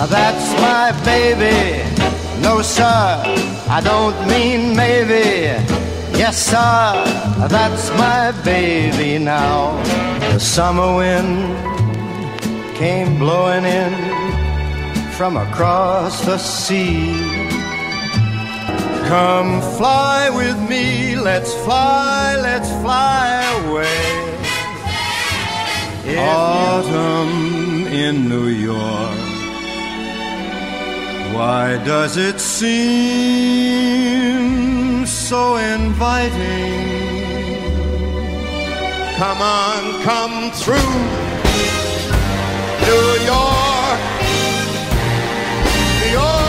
that's my baby. No, sir, I don't mean maybe. Yes, sir, that's my baby now. The summer wind came blowing in from across the sea. Come fly with me, let's fly away. Autumn in New York, why does it seem so inviting? Come on, come through New York, New York.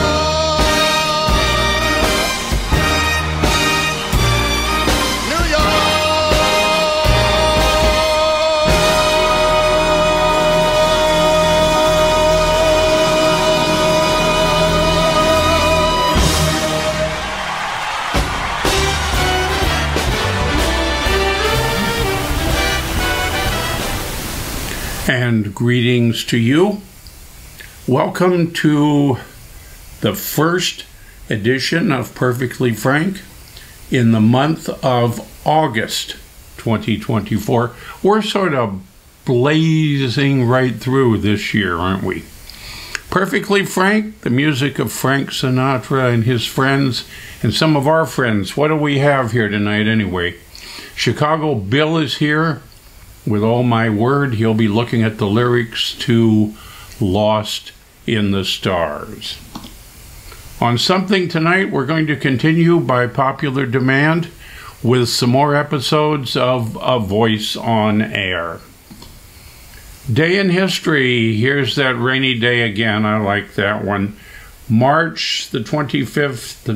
And greetings to you. Welcome to the first edition of Perfectly Frank in the month of August 2024. We're sort of blazing right through this year, aren't we? Perfectly Frank, the music of Frank Sinatra and his friends, and some of our friends. What do we have here tonight anyway? Chicago Bill is here. With All My Word, he'll be looking at the lyrics to Lost in the Stars. On Something Tonight, we're going to continue by popular demand with some more episodes of A Voice on Air. Day in History, here's that rainy day again, I like that one. March the 25th,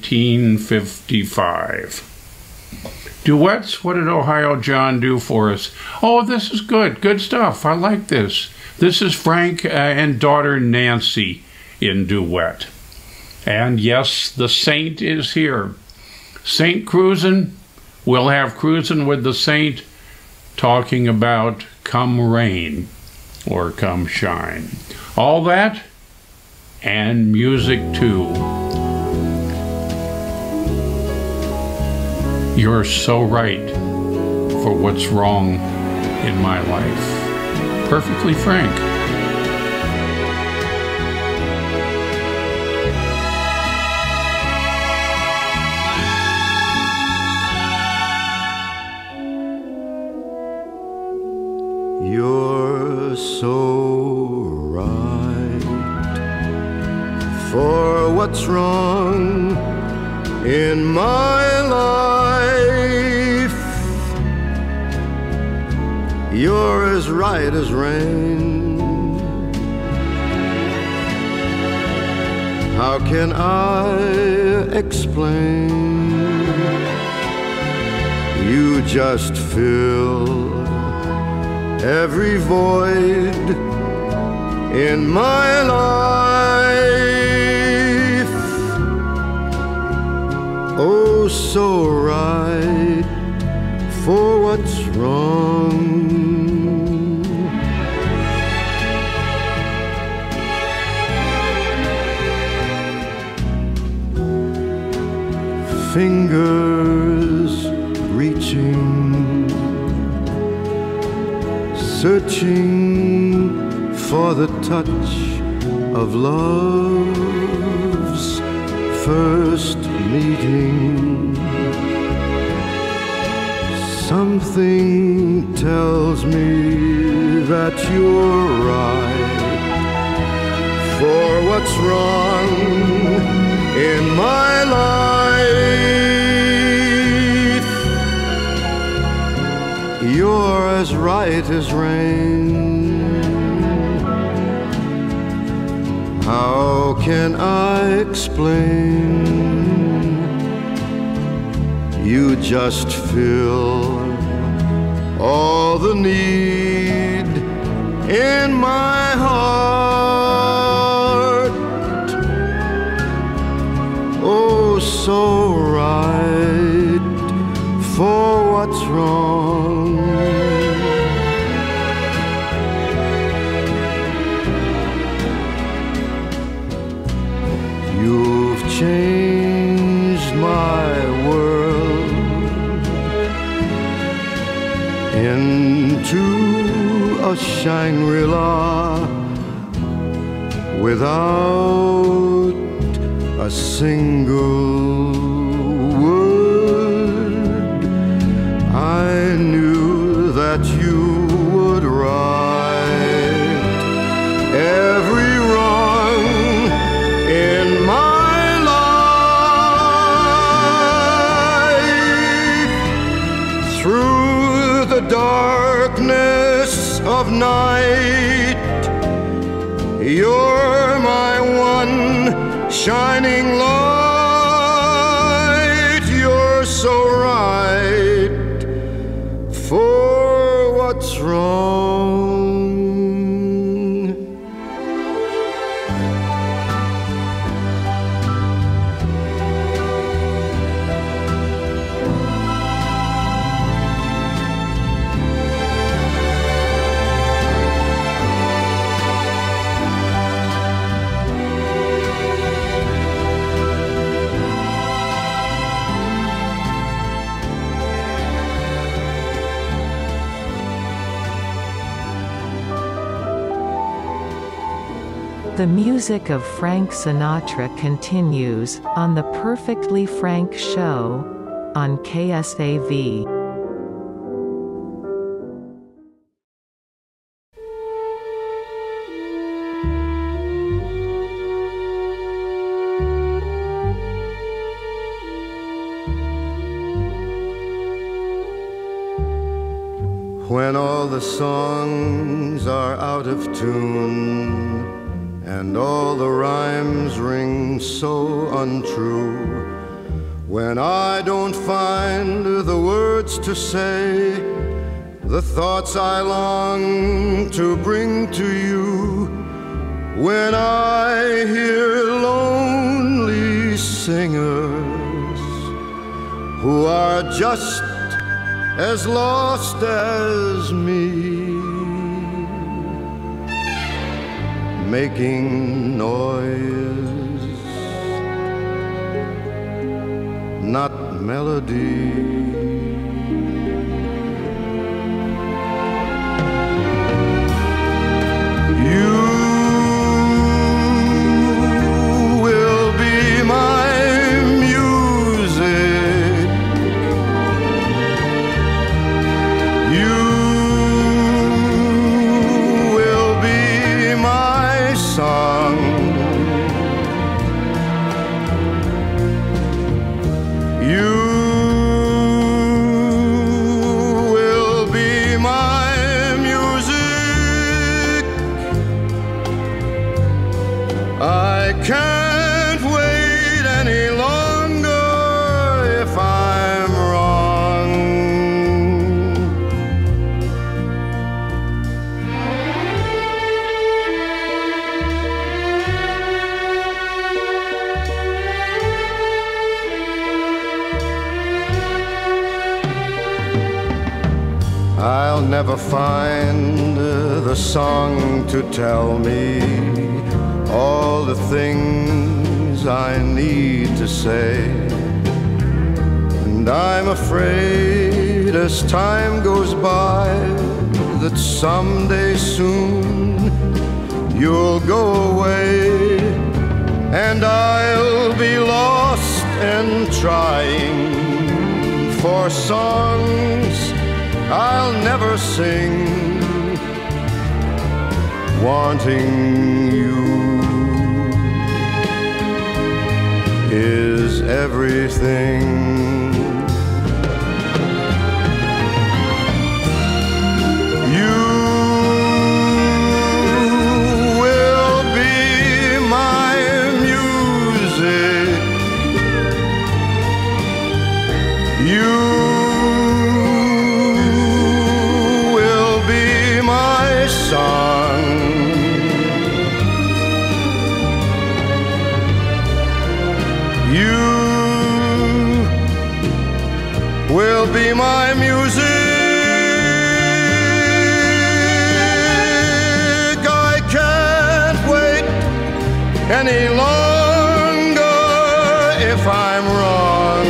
1955. Duets, what did Ohio John do for us? Oh, this is good. Good stuff. I like this. This is Frank and daughter Nancy in duet. And yes, the Saint is here. Saint Cruisin', we'll have Cruisin' with the Saint talking about Come Rain or Come Shine. All that and music too. You're so right for what's wrong in my life. Perfectly Frank. You're so right for what's wrong in my life. You're as right as rain. How can I explain? You just fill every void in my life. Oh, so right for what's wrong. Fingers reaching, searching for the touch of love's first meeting. Something tells me that you're right for what's wrong in my life. You're as right as rain. How can I explain? You just fill all the need in my heart. Oh, so right for what's wrong. a Shangri-La without a single word. I knew that you would right every wrong in my life. Through the darkness of night, you're my one shining light. You're so right for what's wrong. The music of Frank Sinatra continues, on The Perfectly Frank Show, on KSAV. When all the songs are out of tune and all the rhymes ring so untrue, when I don't find the words to say the thoughts I long to bring to you, when I hear lonely singers who are just as lost as me, making noise, not melody. You will be my music. You will be my song. You will be my music. I can't wait any longer if I'm wrong. I'll never find the song to tell me all the things I need to say. And I'm afraid as time goes by that someday soon you'll go away, and I'll be lost and trying for songs I'll never sing, wanting you is everything. You will be my music. You will be my song. You will be my music. I can't wait any longer if I'm wrong.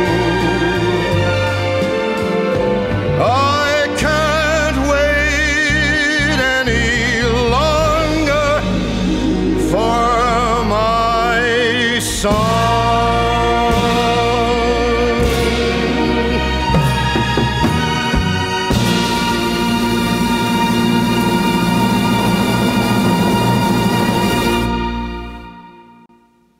I can't wait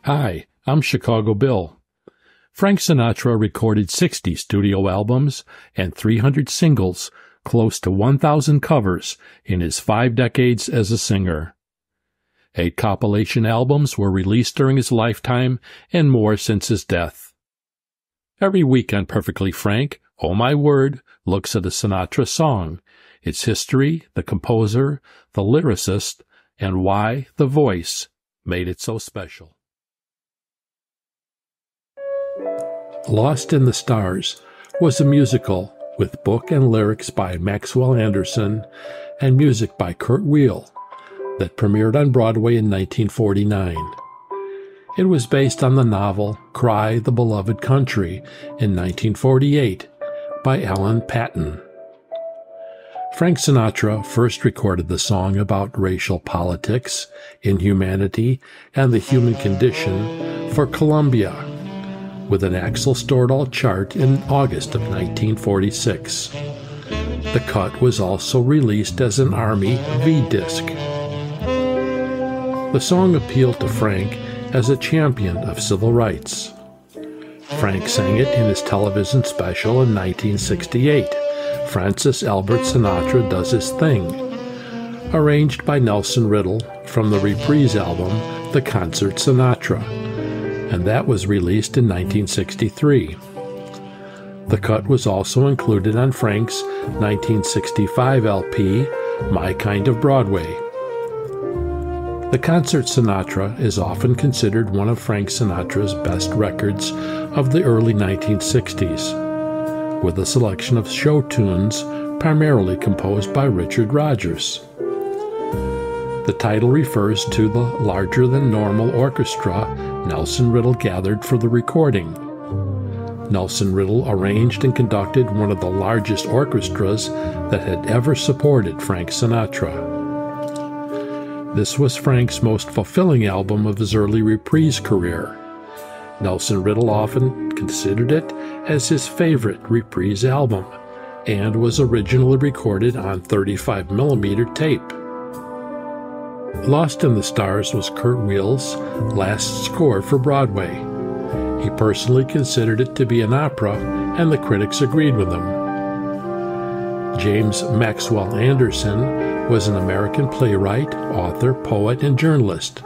Hi, I'm Chicago Bill. Frank Sinatra recorded 60 studio albums and 300 singles, close to 1,000 covers in his 5 decades as a singer. 8 compilation albums were released during his lifetime and more since his death. Every week on Perfectly Frank, Oh My Word looks at a Sinatra song, its history, the composer, the lyricist, and why the voice made it so special. Lost in the Stars was a musical with book and lyrics by Maxwell Anderson and music by Kurt Weill that premiered on Broadway in 1949. It was based on the novel Cry the Beloved Country in 1948 by Alan Paton. Frank Sinatra first recorded the song about racial politics, inhumanity, and the human condition for Columbia, with an Axel Stordahl chart in August of 1946. The cut was also released as an Army V-disc. The song appealed to Frank as a champion of civil rights. Frank sang it in his television special in 1968, Francis Albert Sinatra Does His Thing, arranged by Nelson Riddle from the Reprise album The Concert Sinatra, and that was released in 1963. The cut was also included on Frank's 1965 LP, My Kind of Broadway. The Concert Sinatra is often considered one of Frank Sinatra's best records of the early 1960s, with a selection of show tunes primarily composed by Richard Rodgers. The title refers to the larger-than-normal orchestra Nelson Riddle gathered for the recording. Nelson Riddle arranged and conducted one of the largest orchestras that had ever supported Frank Sinatra. This was Frank's most fulfilling album of his early Reprise career. Nelson Riddle often considered it as his favorite Reprise album, and was originally recorded on 35mm tape. Lost in the Stars was Kurt Weill's last score for Broadway. He personally considered it to be an opera, and the critics agreed with him. James Maxwell Anderson was an American playwright, author, poet, and journalist.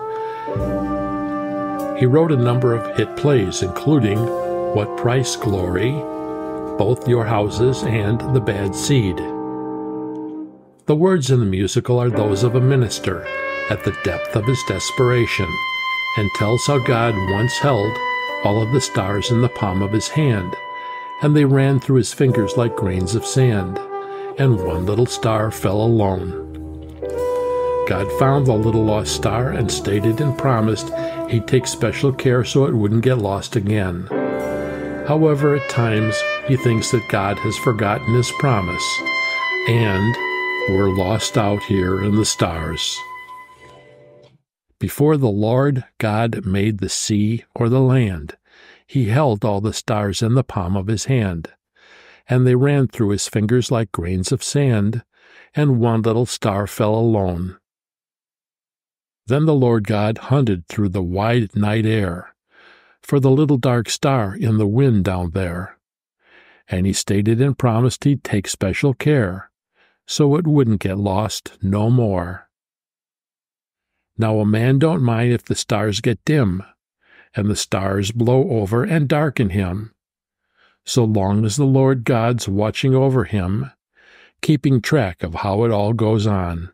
He wrote a number of hit plays, including What Price Glory, Both Your Houses, and The Bad Seed. The words in the musical are those of a minister at the depth of his desperation, and tells how God once held all of the stars in the palm of his hand, and they ran through his fingers like grains of sand, and one little star fell alone. God found the little lost star and stated and promised he'd take special care so it wouldn't get lost again. However, at times, he thinks that God has forgotten his promise, and we're lost out here in the stars. Before the Lord God made the sea or the land, he held all the stars in the palm of his hand, and they ran through his fingers like grains of sand, and one little star fell alone. Then the Lord God hunted through the wide night air for the little dark star in the wind down there, and he stated and promised he'd take special care so it wouldn't get lost no more. Now a man don't mind if the stars get dim, and the stars blow over and darken him, so long as the Lord God's watching over him, keeping track of how it all goes on.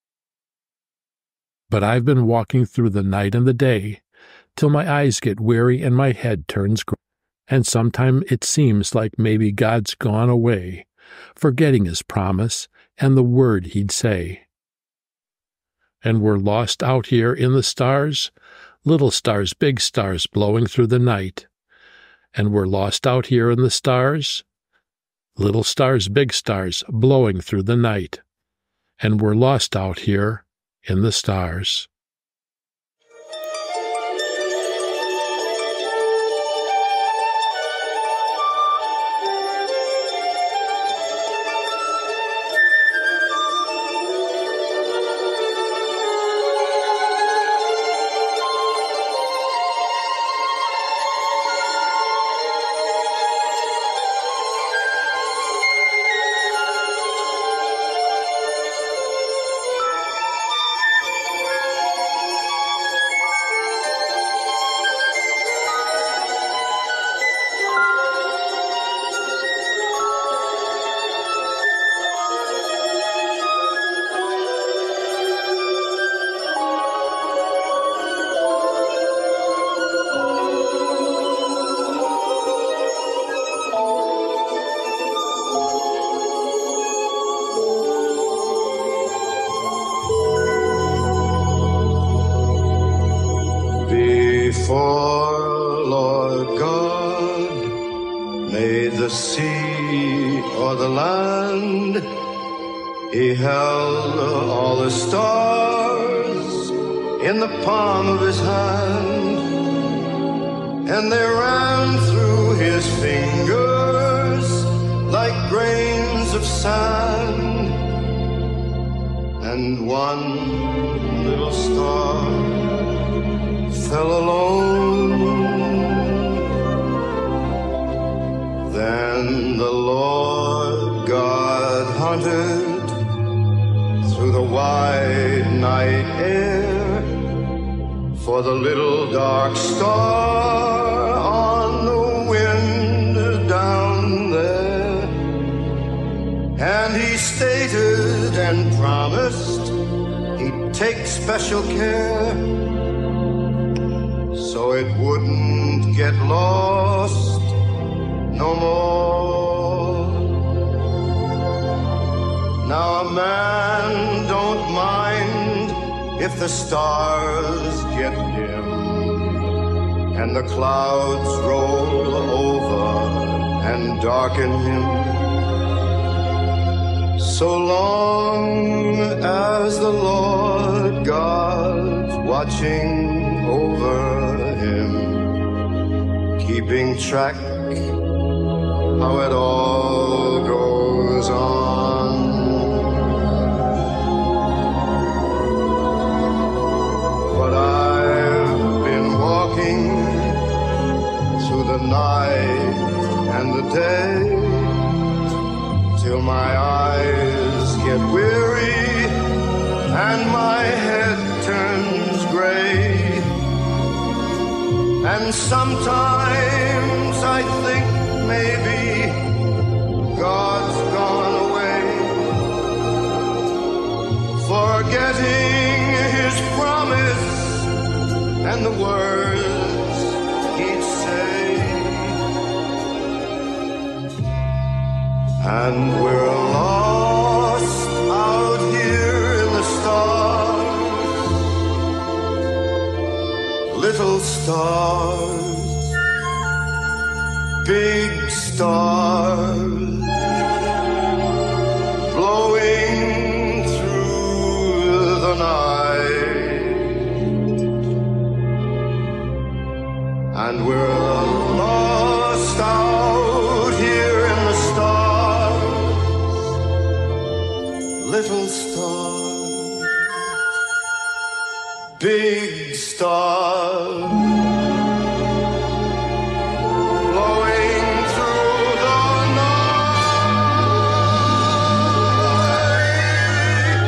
But I've been walking through the night and the day, till my eyes get weary and my head turns gray, and sometime it seems like maybe God's gone away, forgetting his promise and the word he'd say. And we're lost out here in the stars, little stars, big stars blowing through the night. And we're lost out here in the stars, little stars, big stars blowing through the night. And we're lost out here in the stars. Before Lord God made the sea or the land, he held all the stars in the palm of his hand, and they ran through his fingers like grains of sand. And one little star fell alone. Then the Lord God hunted through the wide night air for the little dark star on the wind down there. And he stated and promised he'd take special care so it wouldn't get lost no more. Now a man don't mind if the stars get dim and the clouds roll over and darken him, so long as the Lord God's watching over him, keeping track how it all goes on. But I've been walking through the night and the day till my eyes get weary and my head turns gray. And sometimes I think maybe God's gone away, forgetting his promise and the words he'd say. And we're lost out here in the stars, little stars, big stars, blowing through the night. And we're lost out here in the stars, little stars, big stars, blowing through the night.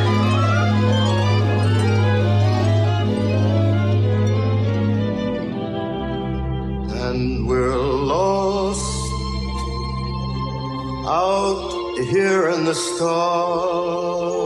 And we're lost out here in the stars.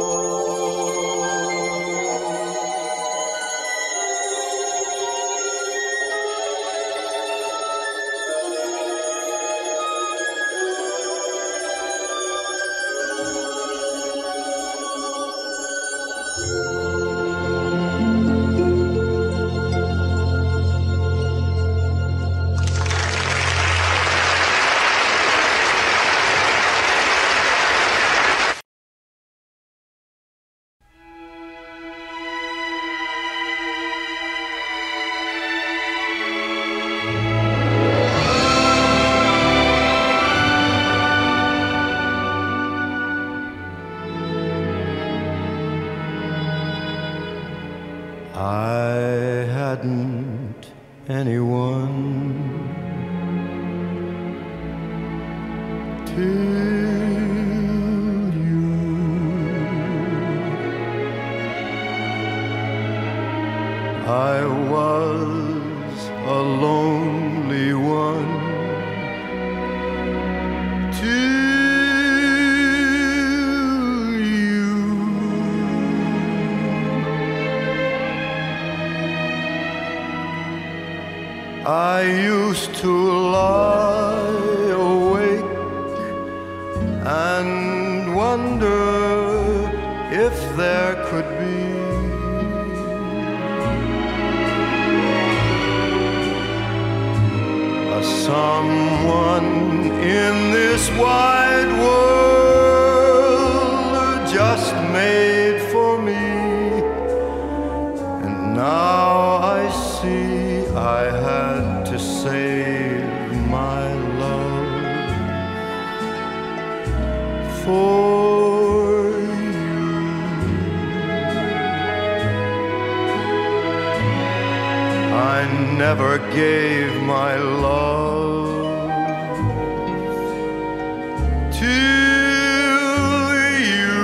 I hadn't anyone till you. I was a lonely one till you. I used to lie awake and wonder if there could be never gave my love to you.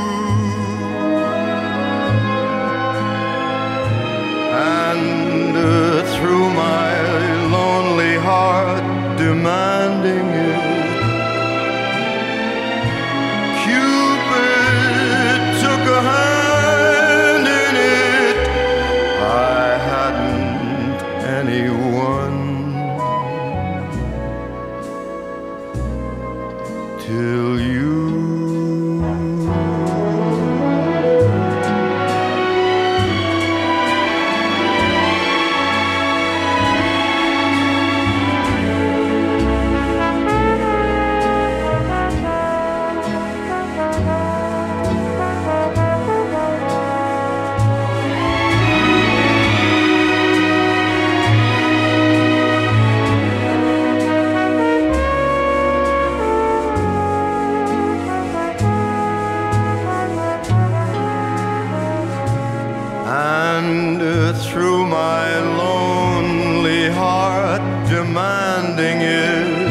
And through my lonely heart demanding it, Cupid took a hand in it. I hadn't anyone till you. And through my lonely heart demanding it,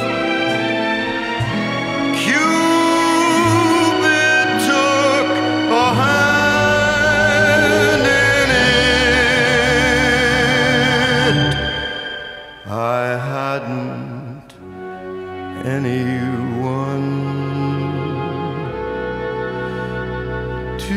Cupid took a hand in it. I hadn't anyone to.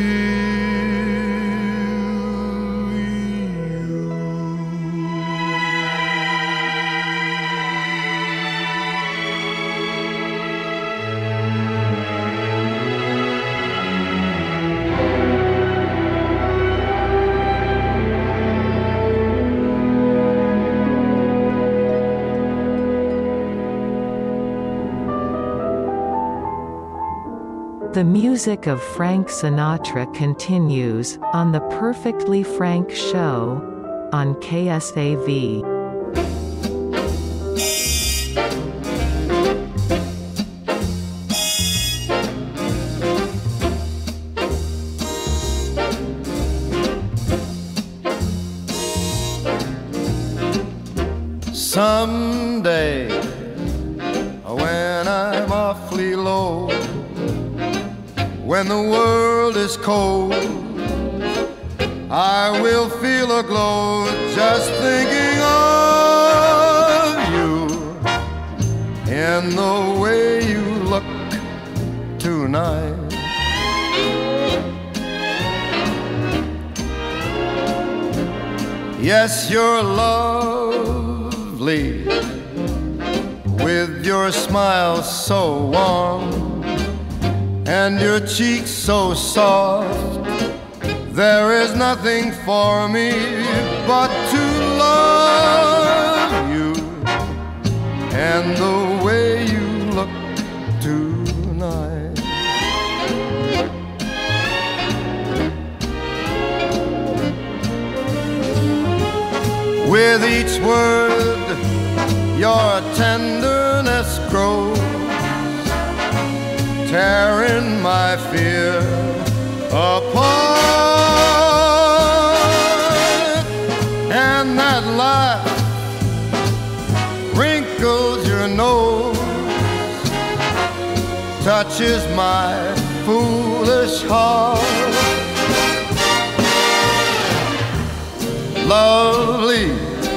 The music of Frank Sinatra continues, on The Perfectly Frank Show, on KSAV. Someday, when I'm awfully low, when the world is cold, I will feel a glow just thinking of you and the way you look tonight. Yes, you're lovely with your smile so warm and your cheeks so soft. There is nothing for me but to love you and the way you look tonight. With each word your tenderness grows, tearing my fear apart. And that laugh wrinkles your nose, touches my foolish heart. Lovely,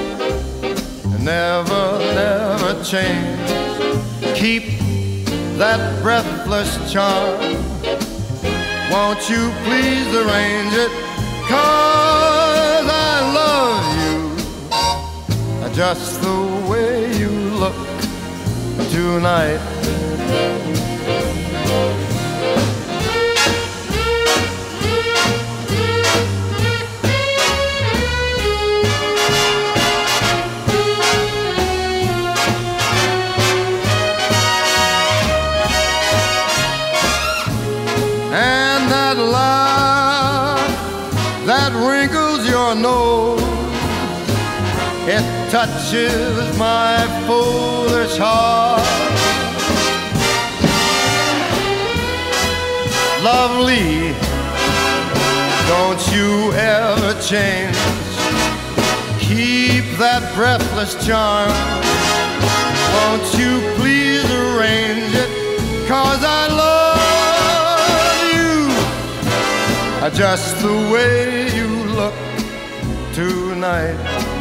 never, never change. Keep that breathless charm. Won't you please arrange it? 'Cause I love you just the way you look tonight. And that laugh that wrinkles your nose, it touches my foolish heart. Lovely, don't you ever change. Keep that breathless charm. Won't you please arrange it, 'cause I love you just the way you look tonight.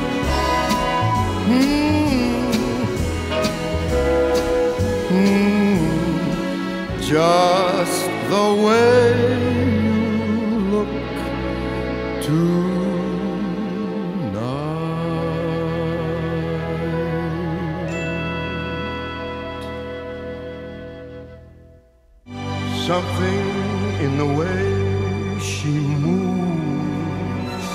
Just the way you look tonight. Something in the way she moves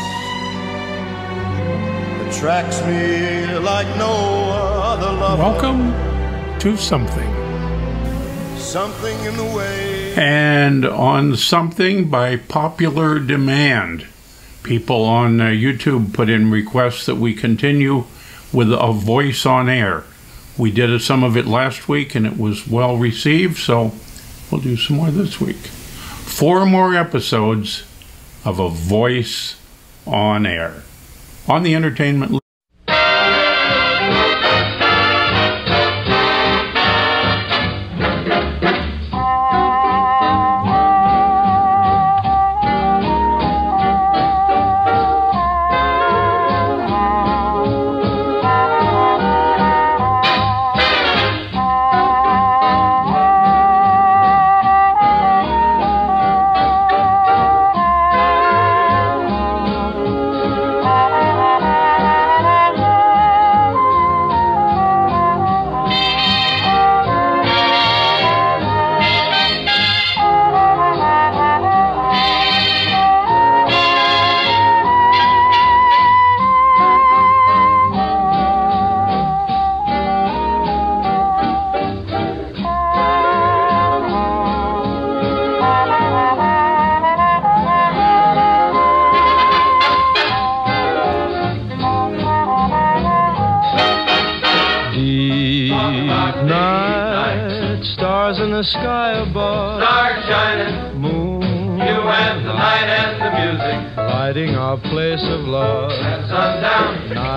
attracts me like no other lover. Welcome to Something. Something in the way. And on Something, by popular demand, people on YouTube put in requests that we continue with A Voice on Air. We did some of it last week and it was well received, so we'll do some more this week. 4 more episodes of A Voice on Air on the Entertainment List. Stars in the sky above, stars shining, moon, you and the light and the music, lighting our place of love. and sundown,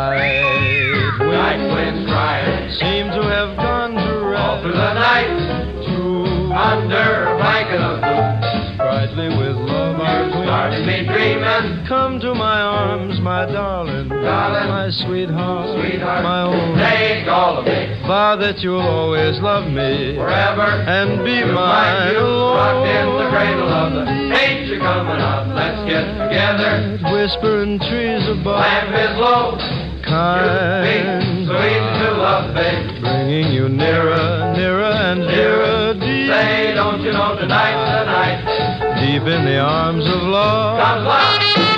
Night winds crying, seem to have gone to all through rest. the night, True, under a blanket of blue, brightly with love our started queen. me dreaming, Come to my arms, my darling, Darling, my sweetheart, sweetheart, my own. take all of me, Vow that you'll always love me forever, and be Like mine you, rocked in the alone. cradle of the ain't you coming up, let's get together, Whispering trees above, lamp is low, kind, sweet to love, babe, bringing you nearer, nearer and nearer, deep, say don't you know tonight, deep in the arms of love. comes love.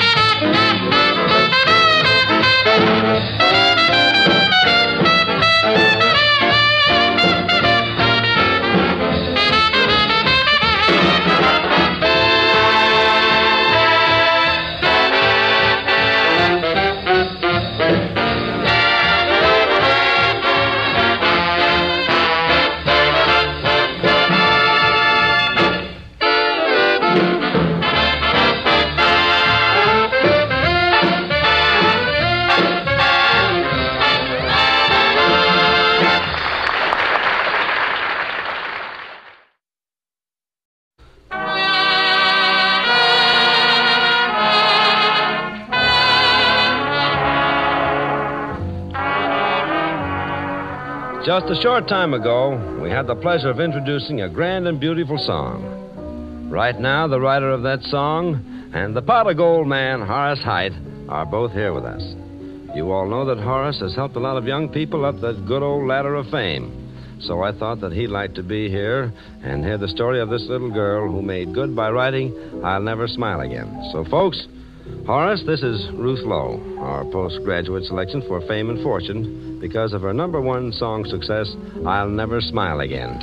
Just a short time ago, we had the pleasure of introducing a grand and beautiful song. Right now, the writer of that song and the pot of gold man, Horace Heidt, are both here with us. You all know that Horace has helped a lot of young people up that good old ladder of fame. So I thought that he'd like to be here and hear the story of this little girl who made good by writing I'll Never Smile Again. So, folks, Horace, this is Ruth Lowe, our postgraduate selection for Fame and Fortune because of her #1 song success, I'll Never Smile Again.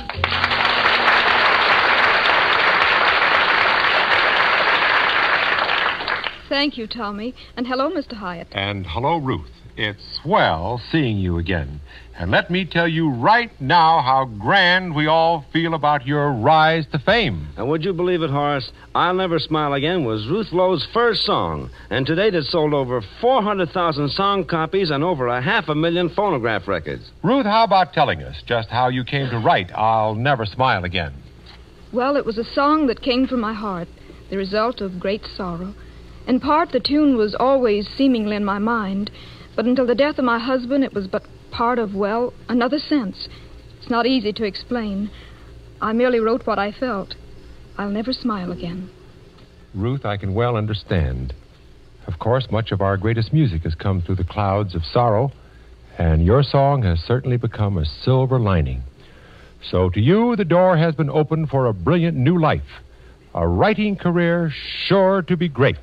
Thank you, Tommy. And hello, Mr. Hyatt. And hello, Ruth. It's swell seeing you again. And let me tell you right now how grand we all feel about your rise to fame. And would you believe it, Horace? I'll Never Smile Again was Ruth Lowe's first song. And to date, it's sold over 400,000 song copies and over 500,000 phonograph records. Ruth, how about telling us just how you came to write I'll Never Smile Again? Well, it was a song that came from my heart, the result of great sorrow. In part, the tune was always seemingly in my mind, but until the death of my husband, it was but part of, well, another sense. It's not easy to explain. I merely wrote what I felt. I'll never smile again. Ruth, I can well understand. Of course, much of our greatest music has come through the clouds of sorrow, and your song has certainly become a silver lining. So to you, the door has been opened for a brilliant new life, a writing career sure to be great.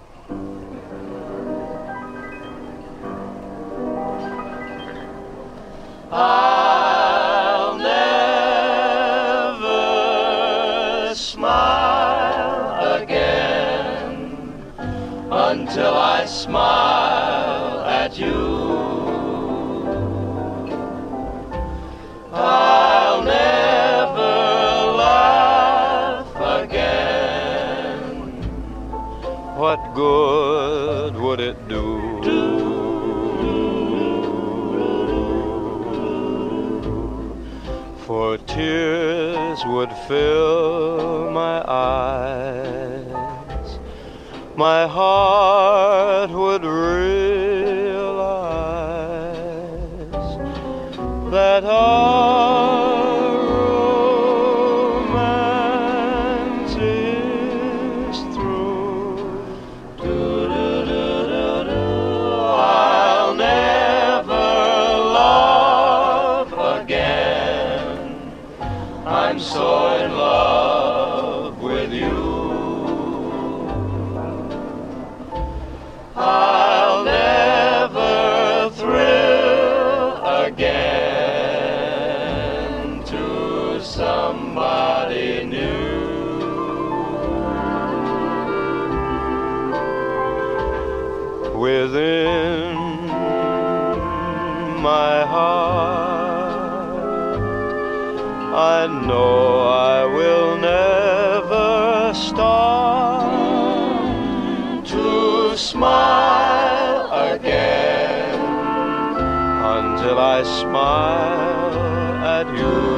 I'll never smile again until I smile at you. I'll never laugh again. What good would it do? For tears would fill my eyes, my heart would realize that our romance is through. I'll never love again. I'm so in love with you. I'll never thrill again to somebody new. Within my heart, I know I will never start to smile again until I smile at you.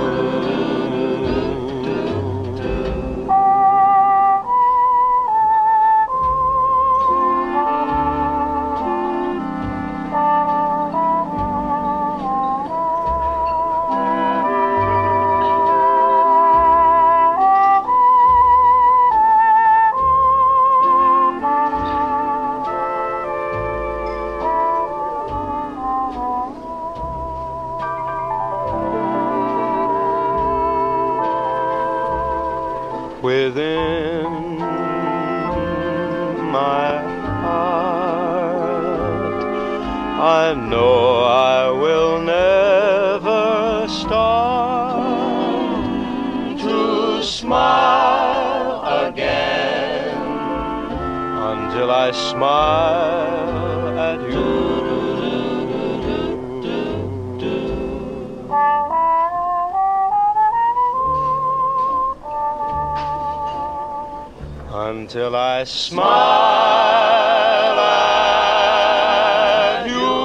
Within my heart, I know I will never start to smile again until I smile at you. Until I smile at you.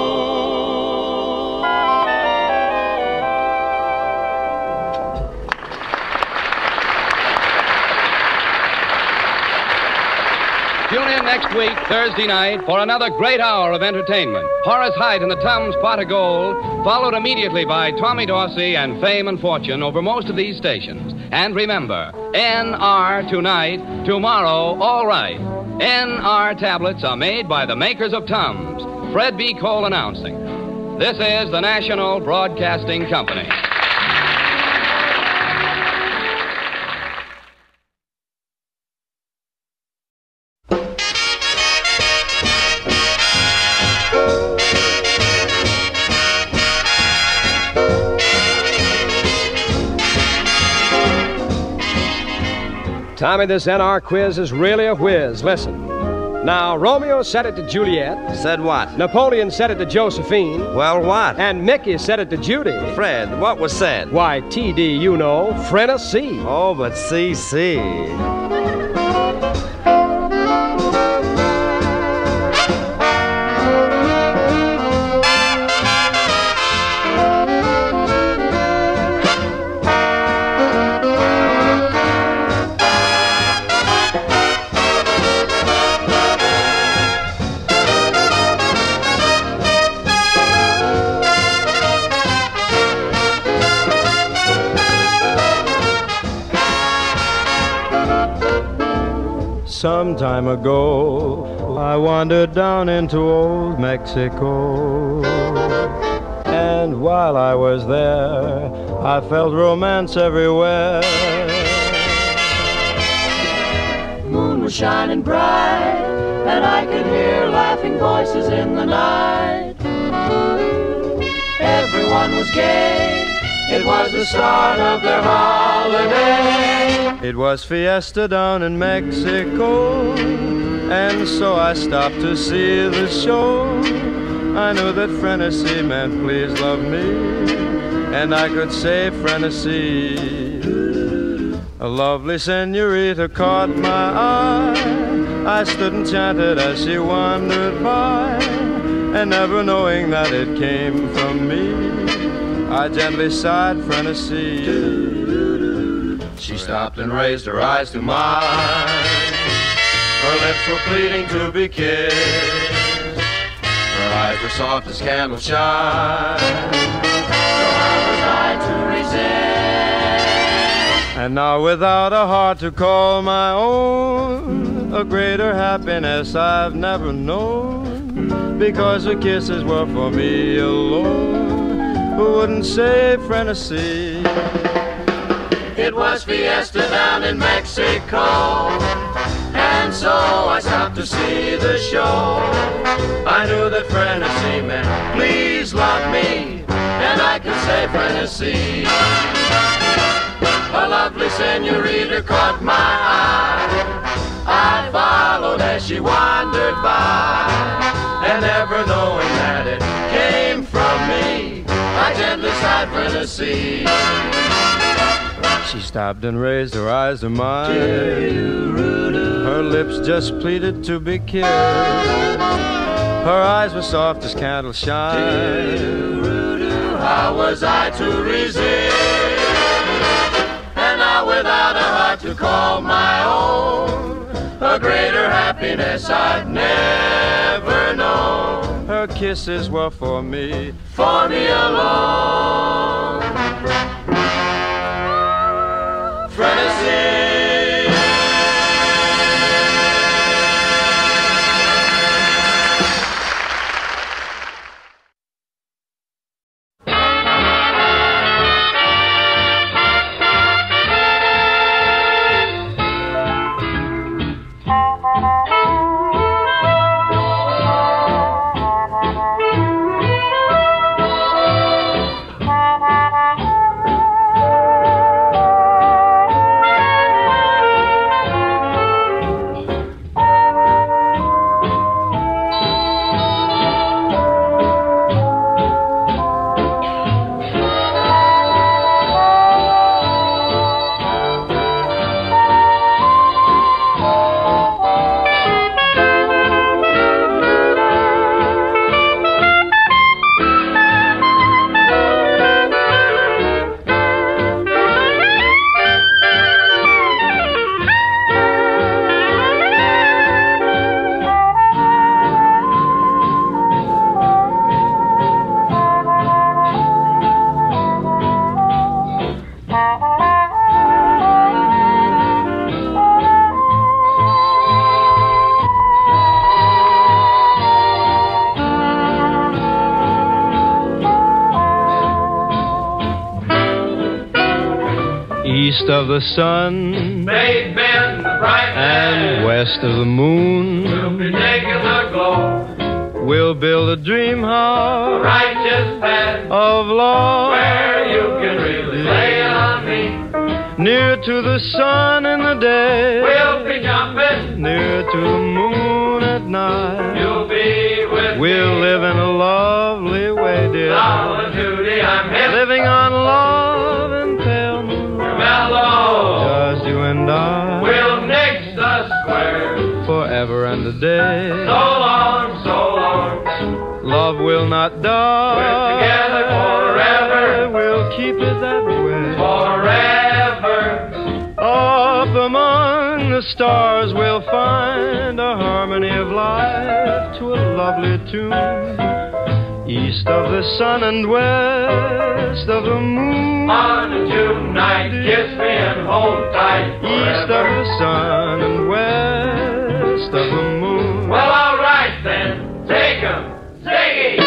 Tune in next week, Thursday night, for another great hour of entertainment. Horace Heidt and the Tums Pot of Gold, followed immediately by Tommy Dorsey and Fame and Fortune over most of these stations. And remember, NR tonight, tomorrow, all right. NR tablets are made by the makers of Tums. Fred B. Cole announcing. This is the National Broadcasting Company. Tommy, this NR quiz is really a whiz. Listen. Now, Romeo said it to Juliet. Said what? Napoleon said it to Josephine. Well, what? And Mickey said it to Judy. Fred, what was said? Why, T.D., you know, Frennessy. Oh, but C.C. Some time ago, I wandered down into old Mexico. And while I was there, I felt romance everywhere. Moon was shining bright, and I could hear laughing voices in the night. Everyone was gay. It was the start of their holiday. It was fiesta down in Mexico, and so I stopped to see the show. I knew that Frennessy meant please love me, and I could say Frennessy. A lovely senorita caught my eye. I stood enchanted as she wandered by, and never knowing that it came from me, I gently sighed Frennessy. She stopped and raised her eyes to mine. Her lips were pleading to be kissed. Her eyes were soft as candle shine. So how was I to resist? And now without a heart to call my own, a greater happiness I've never known, because her kisses were for me alone. Who wouldn't say Frennessy? It was fiesta down in Mexico, and so I stopped to see the show. I knew that Frennessy meant please love me, and I could say Frennessy. A lovely senorita caught my eye. I followed as she wandered by, and never knowing that it came from me, I gently sighed Frennessy. She stopped and raised her eyes to mine. Her lips just pleaded to be kissed. Her eyes were soft as candle shine. How was I to resist? And now without a heart to call my own, a greater happiness I'd never known. Her kisses were for me alone. Frennessy. East of the sun, May bend the bright and west of the moon, we'll be taking the glow. We'll build a dream house, Righteous path of love, where you can really lay on me. Near to the sun in the day, We'll be jumping near to the moon at night. You'll be with We'll me. live in a lovely way, dear. Solitude, I'm hip. Living on love and pale moonlight. Mellow. Just you and I. We'll nix the square. Forever and a day. So long, so long. Love will not die. We're together forever. We'll keep it that way. Forever. Up among the stars we'll find a harmony of life to a lovely tune. East of the sun and west of the moon. On a June night, kiss me and hold tight forever. East of the sun and west of the moon. Well, all right then. Take 'em. Ziggy!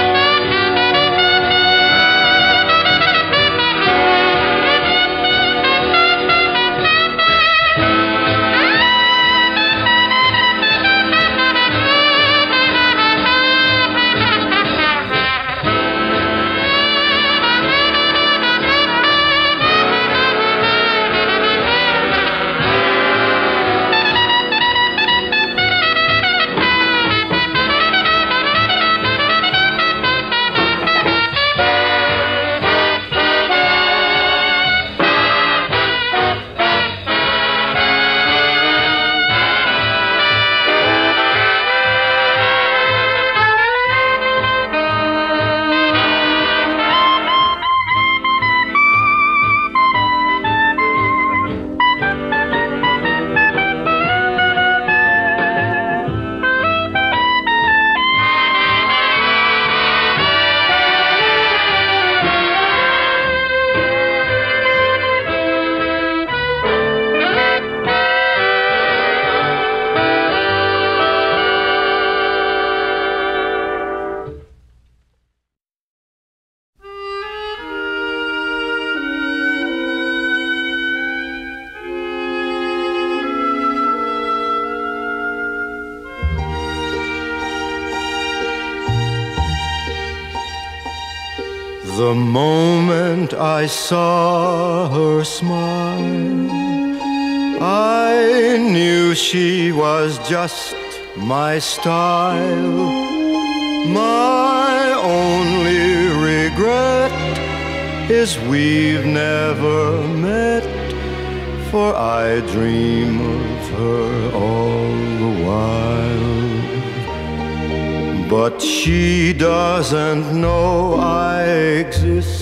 The moment I saw her smile, I knew she was just my style. My only regret is we've never met, for I dream of her all the while. But she doesn't know I exist,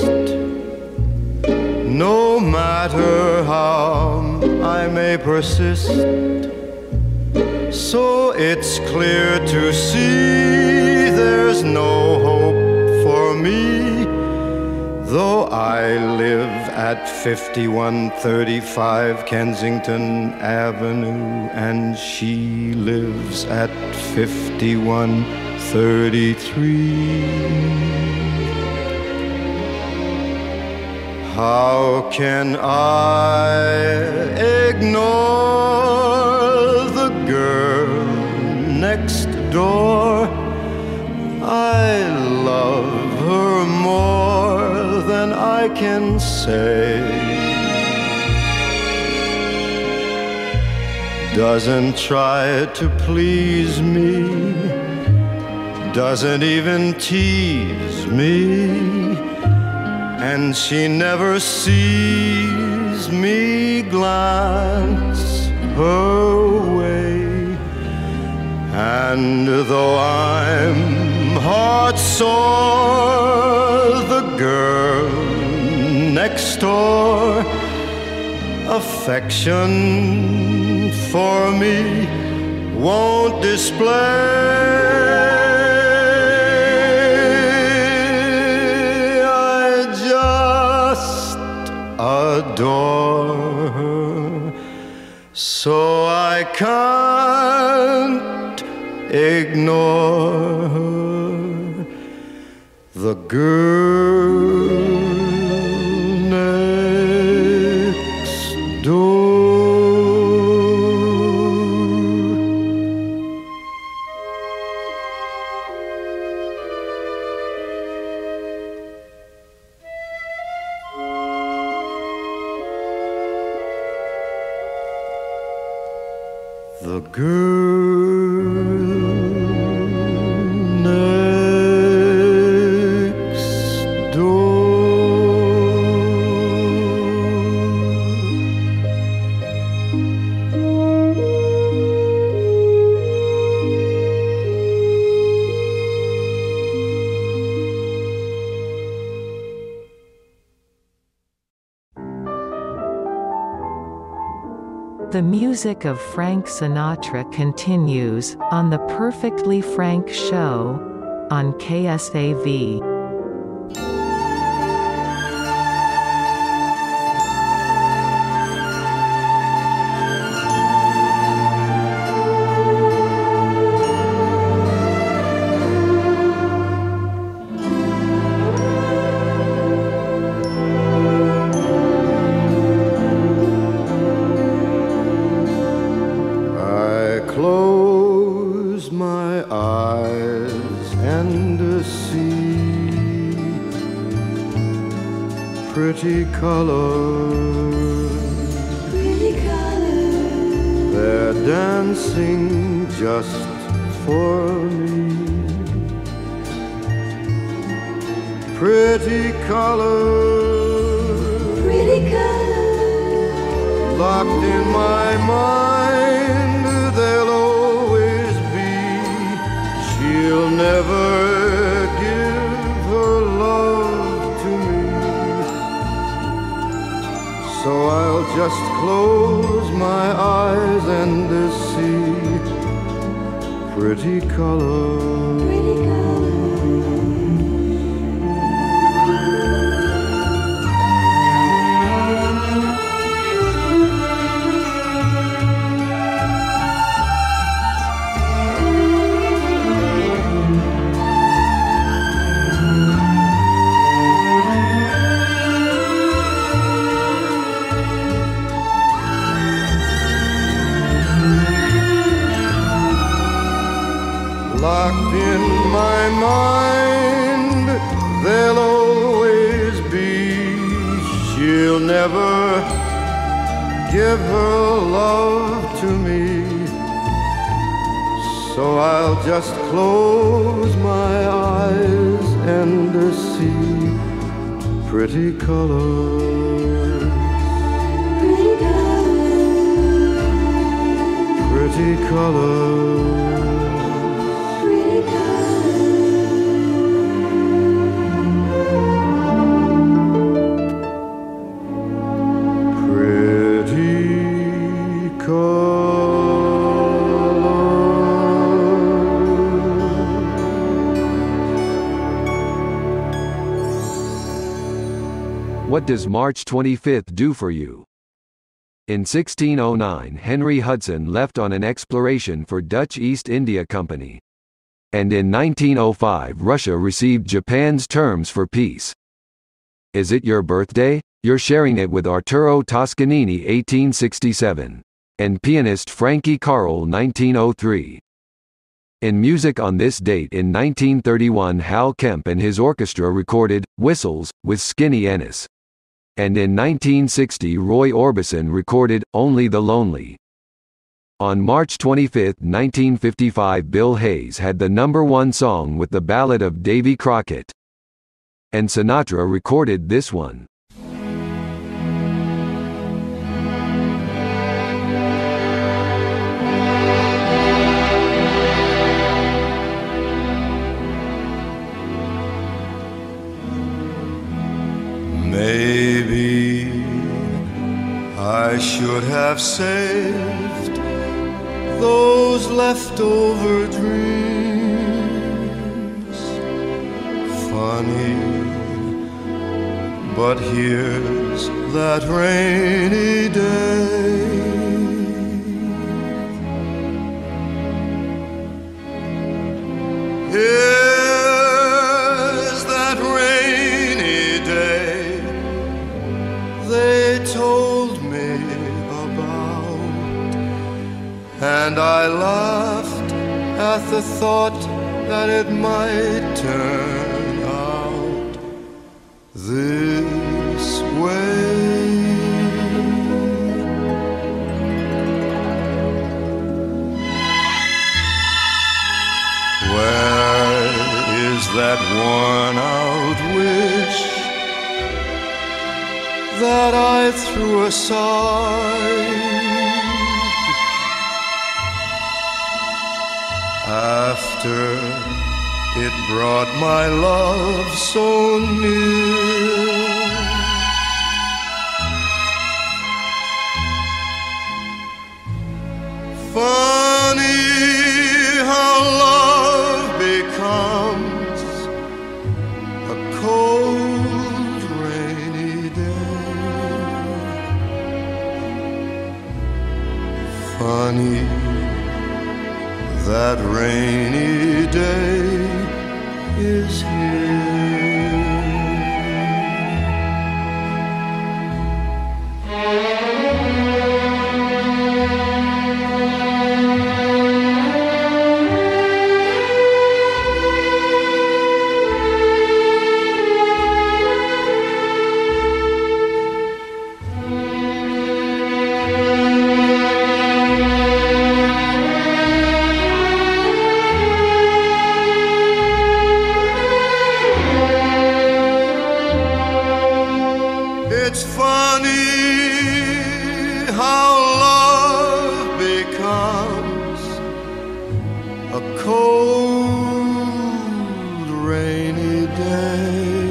no matter how I may persist. So it's clear to see there's no hope for me, though I live at 5135 Kensington Avenue and she lives at 5133. How can I ignore the girl next door? I love her more than I can say. Doesn't try to please me, doesn't even tease me, and she never sees me glance her way. And though I'm heart sore, the girl next door, affection for me won't display. Adore her, so I can't ignore her. The girl next door. The girl The music of Frank Sinatra continues, on The Perfectly Frank Show, on KSAV. Close my eyes and see pretty colors. They're dancing just for me. Pretty colors. Locked in my mind, they'll always be. She'll never give her love to me. So I'll just close my eyes and see pretty colors. Locked in my mind, they'll always be. She'll never give her love to me. So I'll just close my eyes and see pretty colors. Pretty colors. What does March 25th do for you? In 1609, Henry Hudson left on an exploration for Dutch East India Company. And in 1905, Russia received Japan's terms for peace. Is it your birthday? You're sharing it with Arturo Toscanini 1867 and pianist Frankie Carl 1903. In music on this date in 1931, Hal Kemp and his orchestra recorded Whistles with Skinny Ennis. And in 1960, Roy Orbison recorded Only the Lonely. On March 25, 1955, Bill Hayes had the #1 song with the Ballad of Davy Crockett. And Sinatra recorded this one. Maybe I should have saved those leftover dreams. Funny, but here's that rainy day. Here's that rainy day they told me about, and I laughed at the thought that it might turn out this way. Where is that worn-out wish that I threw aside after it brought my love so near? that rainy day is here. It's funny how love becomes a cold, rainy day.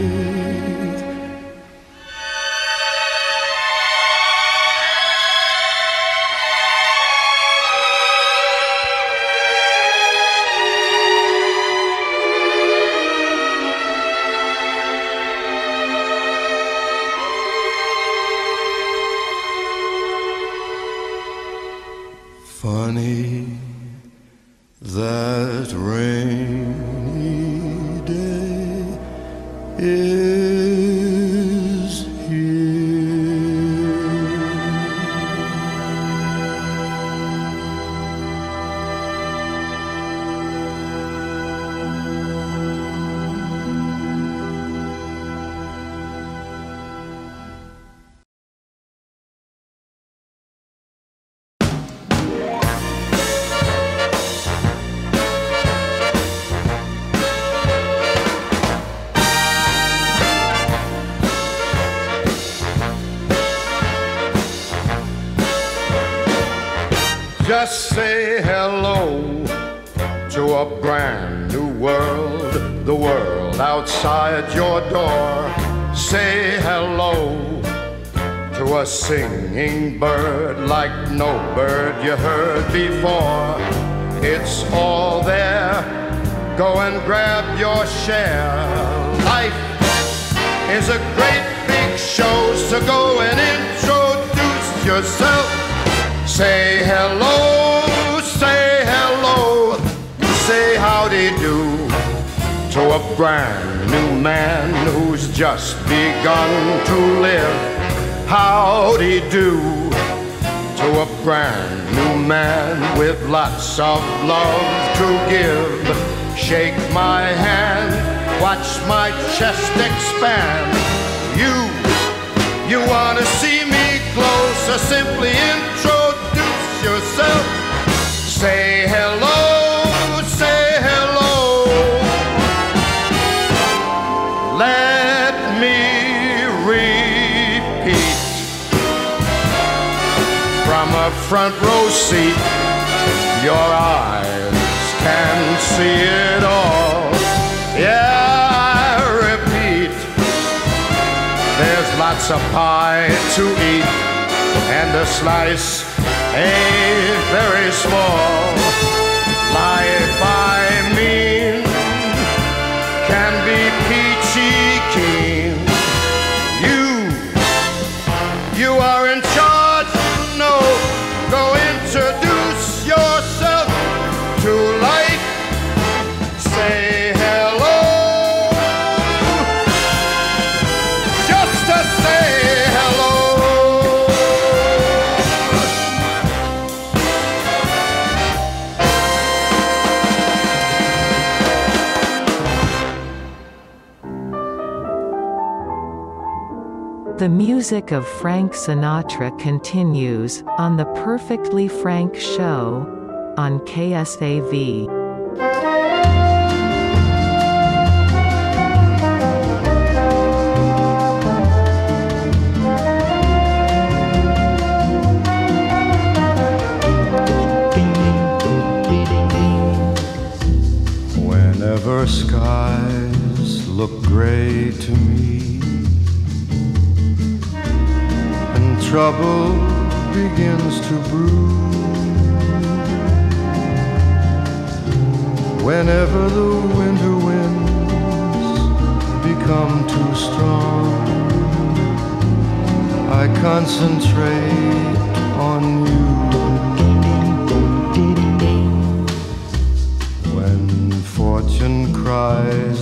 Funny that rainy day is here. Just say hello to a brand new world, the world outside your door. Say hello to a singing bird like no bird you heard before. It's all there, go and grab your share. Life is a great big show, so go and introduce yourself. Say hello, say hello, say howdy do to a brand new man who's just begun to live. Howdy do to a brand new man with lots of love to give. Shake my hand, watch my chest expand. You wanna see me closer, simply introduce yourself. Say hello, say hello. Let me repeat. From a front row seat, your eyes can see it all. Yeah, I repeat. There's lots of pie to eat, and a slice ain't very small. Life, I mean, can be peachy keen. You are in charge, no, go introduce yourself to life. Say hello, just to say hello. The music of Frank Sinatra continues on The Perfectly Frank Show on KSAV. Whenever skies look gray to me, trouble begins to brew. Whenever the winter winds become too strong, I concentrate on you.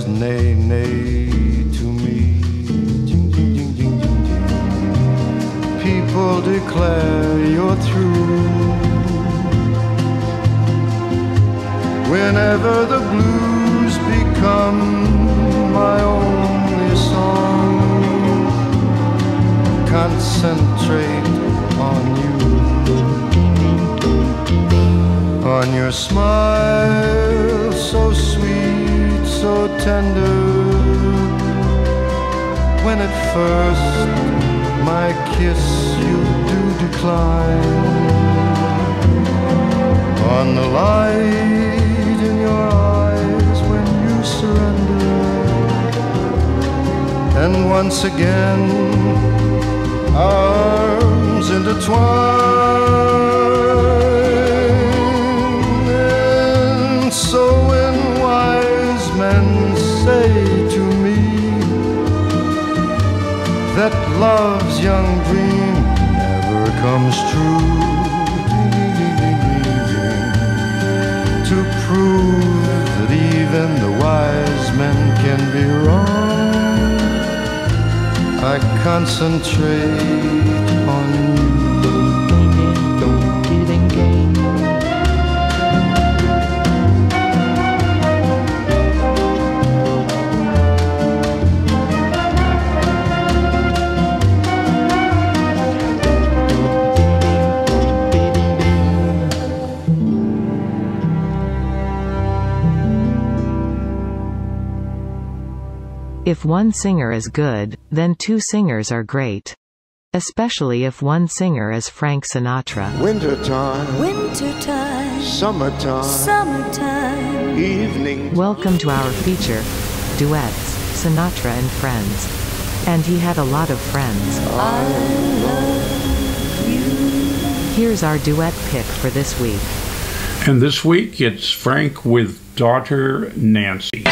says nay, nay to me. Ding, ding, ding, ding, ding, ding. People declare you're through. Whenever the blues become my only song, concentrate on you, on your smile so sweet, so tender. When at first my kiss you do decline, on the light in your eyes when you surrender, and once again arms intertwine. And so when wise men say to me that love's young dream never comes true, to prove that even the wise men can be wrong, I concentrate on you. If one singer is good, then two singers are great. Especially if one singer is Frank Sinatra. Wintertime, Wintertime, summertime, summertime, evening. Welcome to our feature, Duets, Sinatra and Friends. And he had a lot of friends. I love you. Here's our duet pick for this week. And this week it's Frank with daughter Nancy.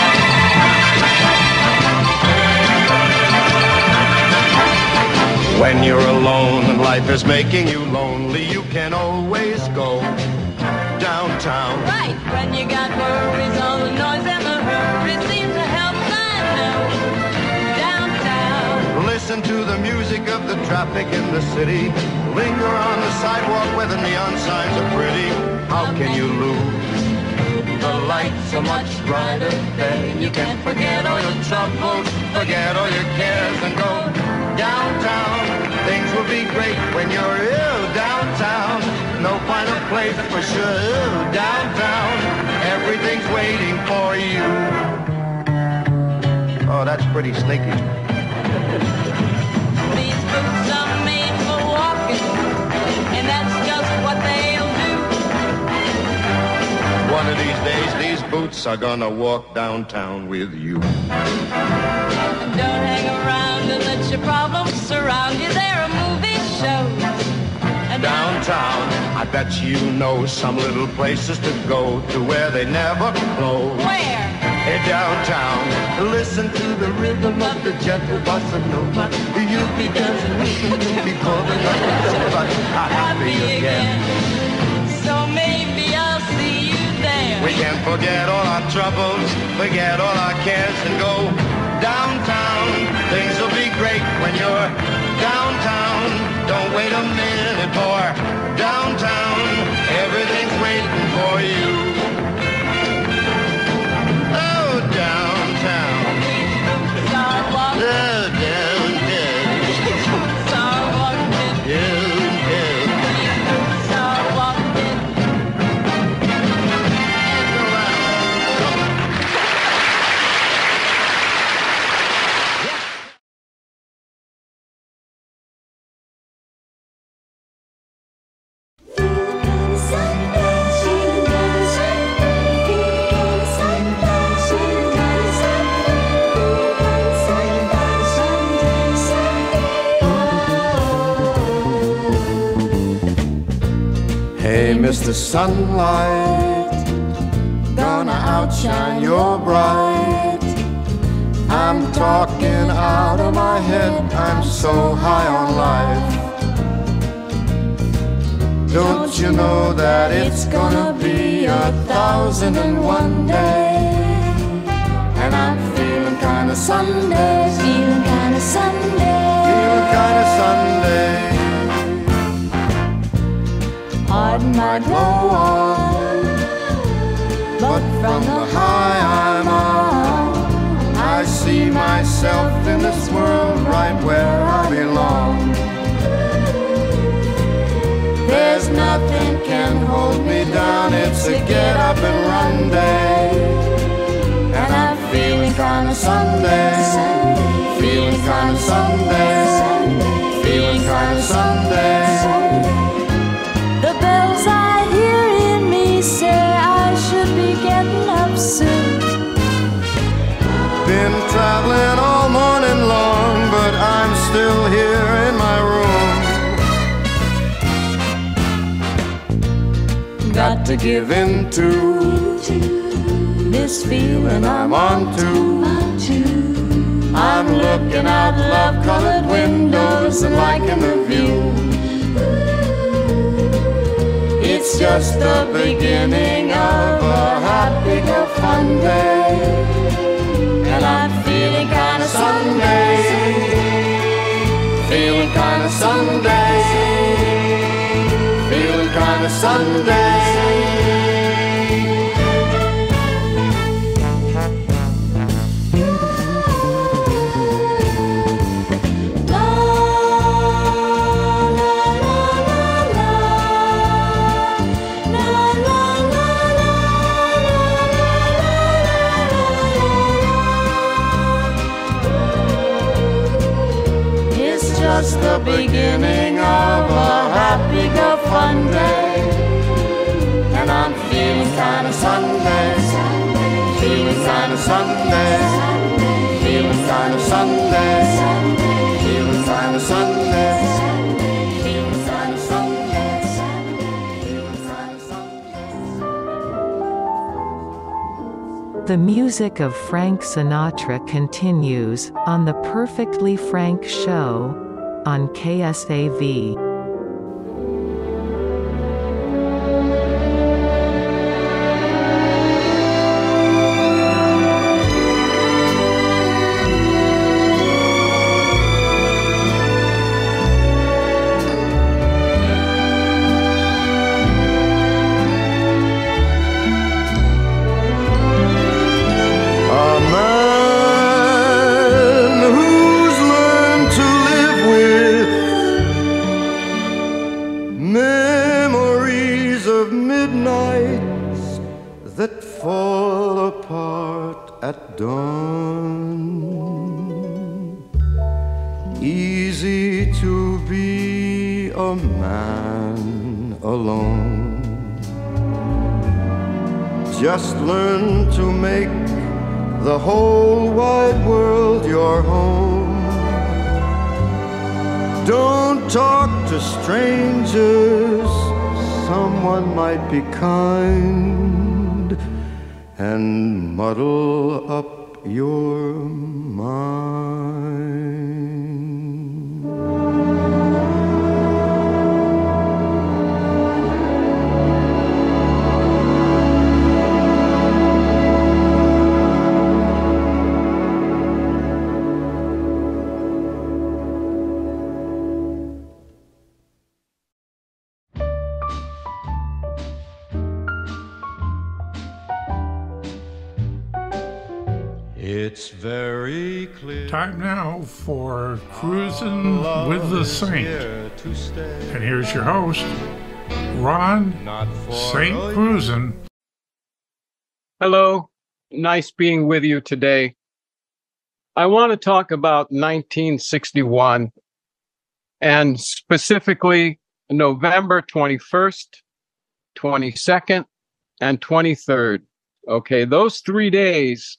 When you're alone and life is making you lonely, you can always go downtown. Right, when you got worries, all the noise and the hurry seems to help, I know. Downtown. Listen to the music of the traffic in the city. Linger on the sidewalk where the neon signs are pretty. How can you lose? The lights are much brighter there. You can forget all your troubles, forget all your cares, and go downtown. Things will be great when you're downtown. No finer place for sure. Downtown, everything's waiting for you. Oh, that's pretty sneaky. These boots are made for walking, and that's just what they'll do. One of these days, these boots are gonna walk downtown with you. Don't hang around and let your problems surround you. There are movie shows. And downtown, I bet you know some little places to go to where they never close. Where? Downtown. Listen to the rhythm of the gentle bossa nova. You'll be dancing with me before the night is over. Happy again. So maybe I'll see you there. We can forget all our troubles, forget all our cares, and go downtown. Things will be great when you're downtown. Don't wait a minute more. Downtown, everything's waiting for you. Oh, downtown. Oh, downtown. Hey, Mr. Sunlight, gonna outshine your bright. I'm talking out of my head, I'm so high on life. Don't you know that it's gonna be 1,001 day? and I'm feeling kinda Sunday, feeling kinda Sunday, feeling kinda Sunday. Heart might go on, but from the high I'm on, I see myself in this world right where I belong. There's nothing can hold me down, it's a get up and run day. And I'm feeling kinda Sunday, feeling kinda Sunday, feeling kinda Sunday. The bells I hear in me say I should be getting up soon. Been traveling all morning long, but I'm still here in my room. Got to give in to this feeling I'm on to. I'm looking out love-colored windows and liking the view. It's just the beginning of a happy go fun day. And I'm feeling kinda Sunday, feeling kinda Sunday, feeling kinda Sunday. Just the beginning of a happy go fun day. And I'm feeling kinda Sunday, feeling kinda Sunday, feeling kinda Sunday, feeling kinda Sunday, feeling kinda Sunday, feeling kinda Sunday. The music of Frank Sinatra continues on The Perfectly Frank Show on KSAV. That fall apart at dawn. Easy to be a man alone. Just learn to make the whole wide world your home. Don't talk to strangers, someone might be kind and muddle up your mind. It's very clear. Time now for Cruising with the Saint. And here's your host, Ron St. Cruisin'. Hello, nice being with you today. I want to talk about 1961 and specifically November 21st, 22nd, and 23rd. Okay, those 3 days,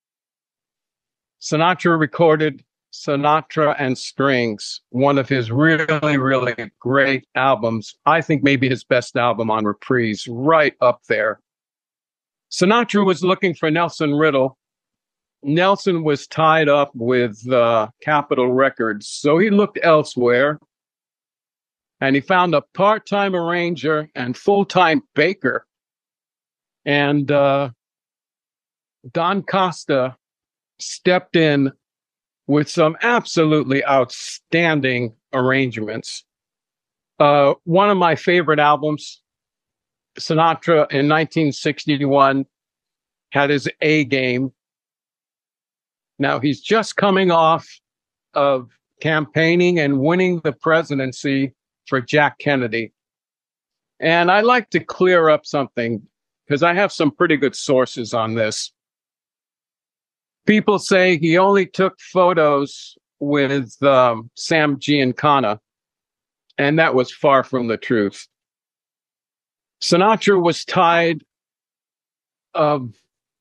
Sinatra recorded Sinatra and Strings, one of his really, really great albums. I think maybe his best album on Reprise, right up there. Sinatra was looking for Nelson Riddle. Nelson was tied up with Capitol Records, so he looked elsewhere. And he found a part-time arranger and full-time baker. And Don Costa stepped in with some absolutely outstanding arrangements. One of my favorite albums, Sinatra in 1961, had his A game. Now he's just coming off of campaigning and winning the presidency for Jack Kennedy. And I'd like to clear up something because I have some pretty good sources on this. People say he only took photos with Sam Giancana, and that was far from the truth. Sinatra was tired of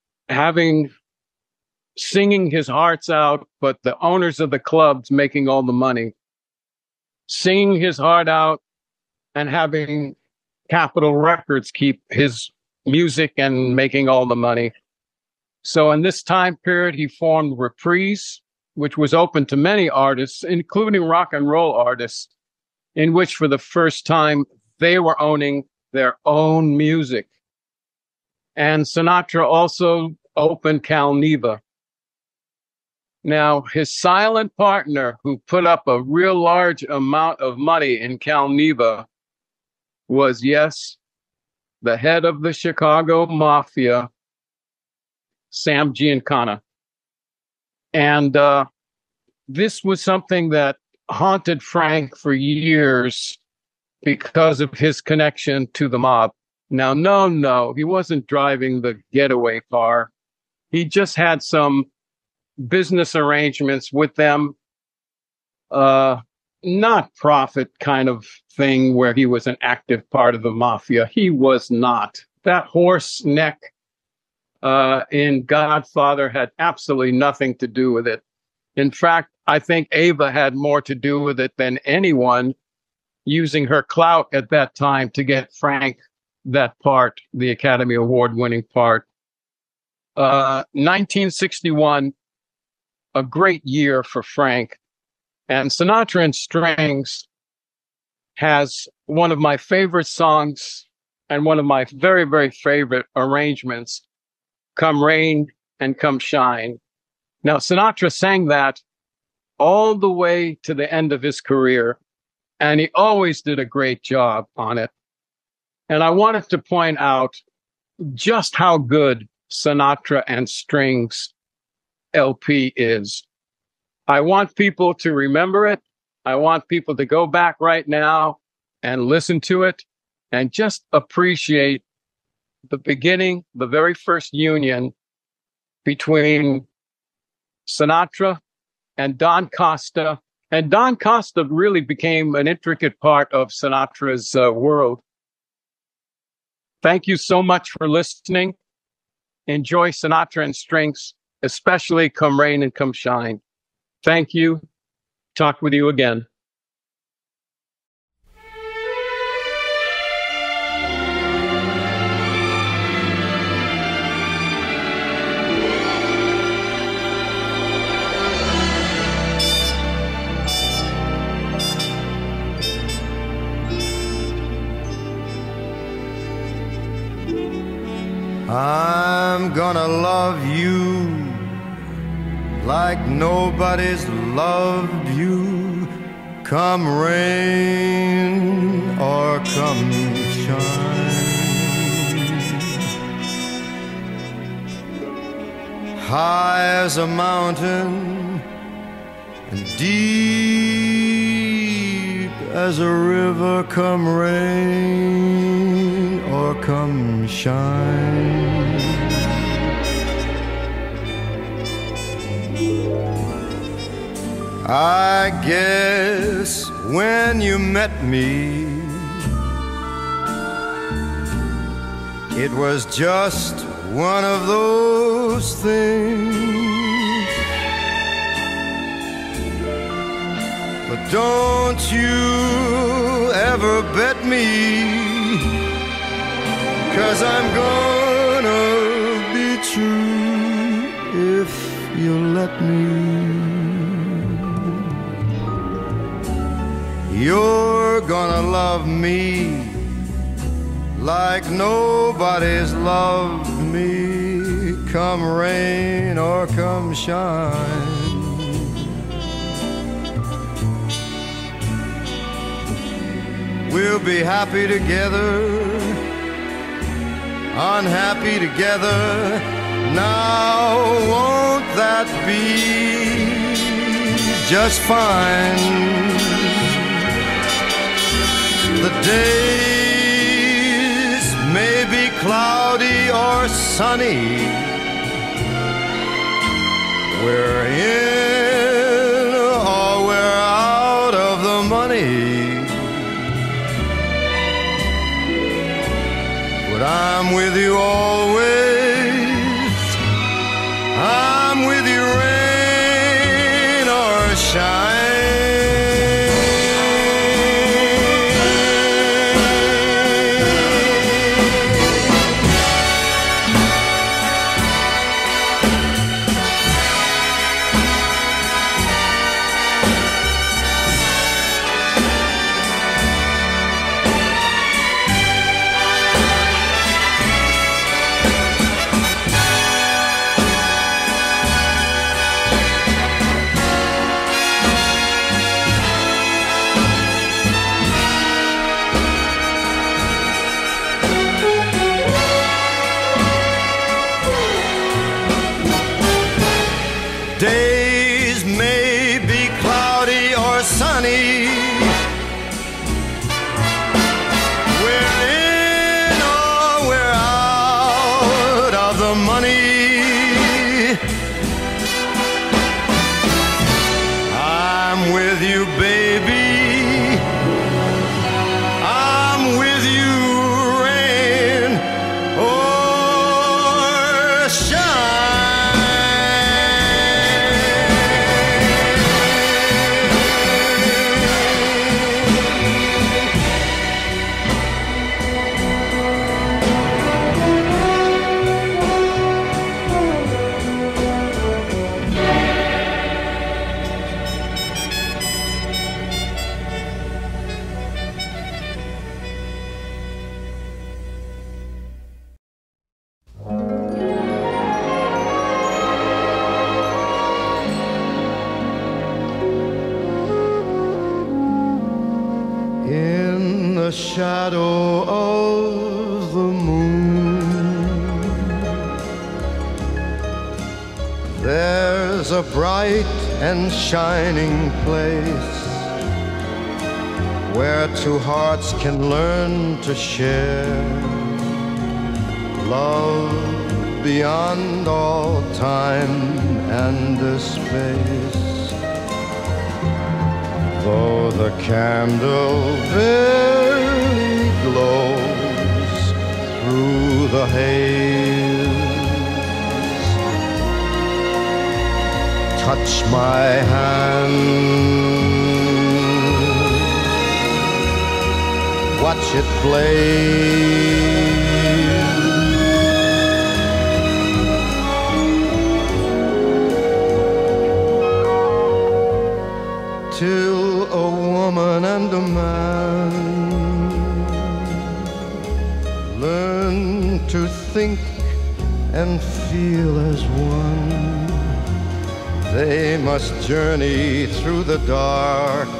singing his hearts out, but the owners of the clubs making all the money, singing his heart out and having Capitol Records keep his music and making all the money. So in this time period, he formed Reprise, which was open to many artists, including rock and roll artists, in which for the first time they were owning their own music. And Sinatra also opened Cal Neva. Now, his silent partner, who put up a real large amount of money in Cal Neva, was, yes, the head of the Chicago Mafia, Sam Giancana. And this was something that haunted Frank for years because of his connection to the mob. Now, no, he wasn't driving the getaway car. He just had some business arrangements with them, not profit kind of thing where he was an active part of the mafia. He was not. That horse neck in Godfather had absolutely nothing to do with it. In fact, I think Ava had more to do with it than anyone, using her clout at that time to get Frank that part, the Academy Award-winning part. 1961, a great year for Frank. And Sinatra and Strings has one of my favorite songs and one of my very, very favorite arrangements, Come Rain and Come Shine. Now, Sinatra sang that all the way to the end of his career, and he always did a great job on it. And I wanted to point out just how good Sinatra and Strings LP is. I want people to remember it. I want people to go back right now and listen to it and just appreciate the beginning, the very first union between Sinatra and Don Costa. And Don Costa really became an intricate part of Sinatra's world. Thank you so much for listening. Enjoy Sinatra and Strings, especially Come Rain and Come Shine. Thank you. Talk with you again. I'm gonna love you like nobody's loved you, come rain or come shine. High as a mountain and deep as a river, come rain or come shine. I guess when you met me, it was just one of those things. But don't you ever bet me, 'cause I'm gonna be true if you let me. You're gonna love me like nobody's loved me, come come rain or come shine. We'll be happy together, unhappy together. Now won't that be just fine? The days may be cloudy or sunny. We're in or we're out of the money. But I'm with you always. I'm with you rain or shine. Days may be cloudy or sunny. We're in or we're out of the money. I'm with you, baby. I'm with you, rain or shine. In the shadow of the moon, there's a bright and shining place where two hearts can learn to share love beyond all time and space. Though the candle barely glows through the haze, touch my hand, watch it blaze. Till a woman and a man learn to think and feel as one. They must journey through the dark.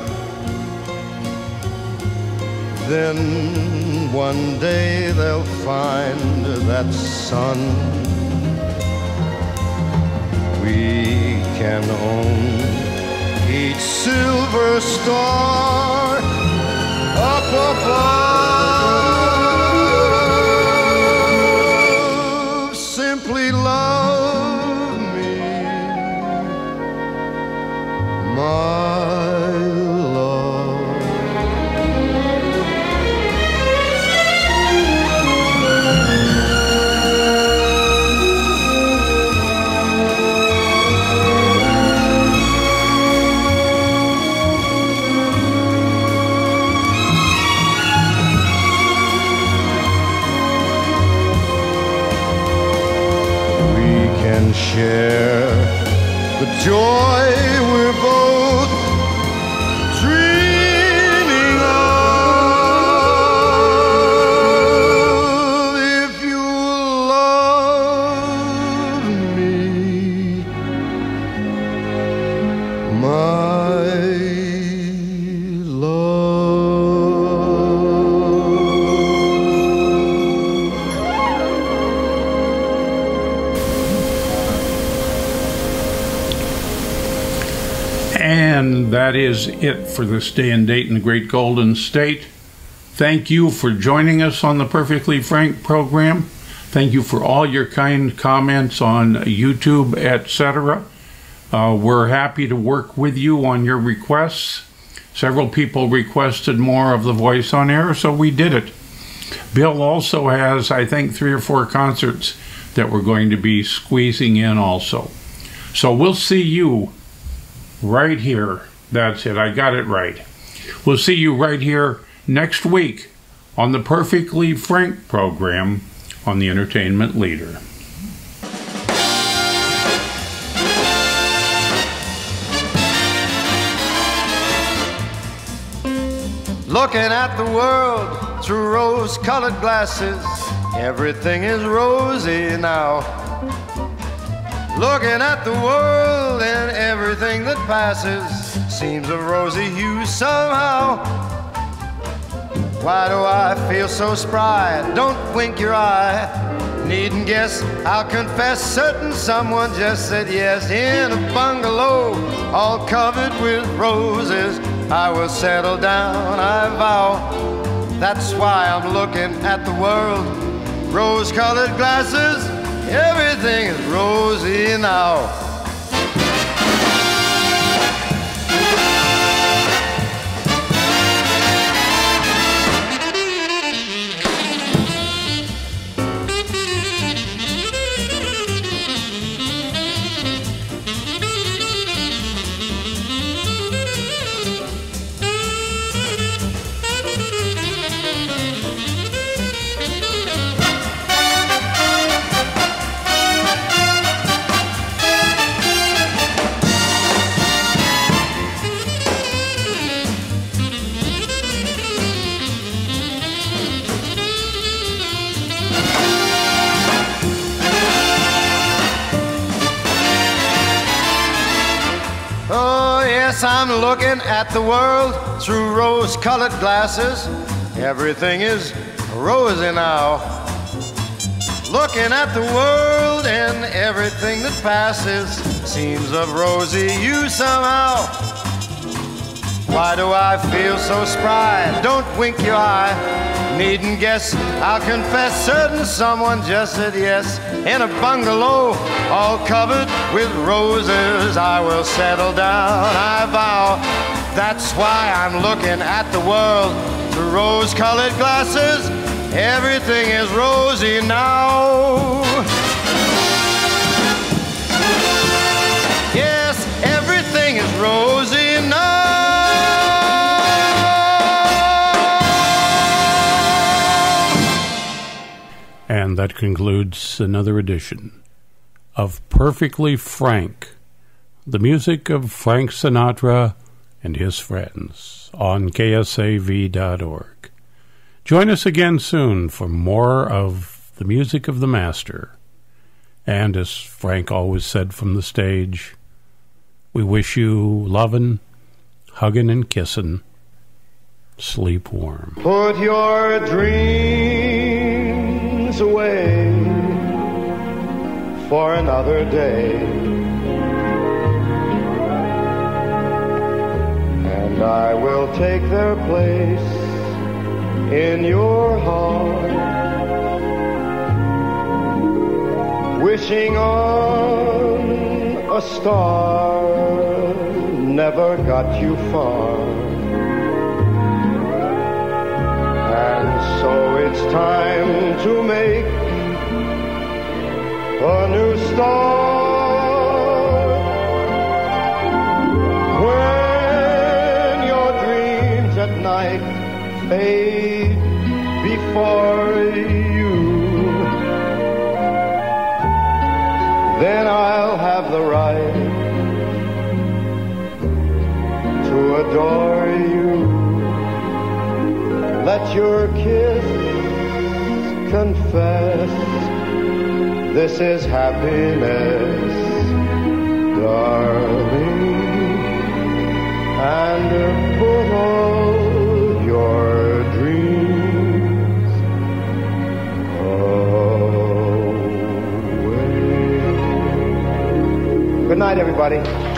Then one day they'll find that sun. We can own each silver star up above. Simply love me, my love. And share the joy we're both dreaming of. If you love me, and that is it for this day and date in the Great Golden State. Thank you for joining us on the Perfectly Frank program. Thank you for all your kind comments on YouTube, etc. We're happy to work with you on your requests. Several people requested more of the voice on air, so we did it. Bill also has, I think, 3 or 4 concerts that we're going to be squeezing in also. So we'll see you right here. That's it. I got it right. We'll see you right here next week on the Perfectly Frank program on the Entertainment Leader. Looking at the world through rose-colored glasses, everything is rosy now. Looking at the world and everything that passes seems of rosy hue somehow. Why do I feel so spry? Don't wink your eye. Needn't guess, I'll confess, certain someone just said yes. In a bungalow all covered with roses, I will settle down, I vow. That's why I'm looking at the world, rose-colored glasses, everything is rosy now. I'm looking at the world through rose-colored glasses. Everything is rosy now. Looking at the world and everything that passes seems of rosy hue somehow. Why do I feel so spry? Don't wink your eye. Needn't guess, I'll confess, certain someone just said yes. In a bungalow all covered with roses, I will settle down, I vow. That's why I'm looking at the world through rose-colored glasses. Everything is rosy now. Yes, everything is rosy now. And that concludes another edition of Perfectly Frank, the music of Frank Sinatra and his friends on KSAV.org. Join us again soon for more of the music of the master. And as Frank always said from the stage, we wish you lovin', huggin', and kissin'. Sleep warm. Put your dreams away for another day, and I will take their place in your heart. Wishing on a star never got you far. And so it's time to make a new start. When your dreams at night fade before you, then I'll have the right to adore you. Let your kiss confess this is happiness, darling, and put all your dreams away. Good night, everybody.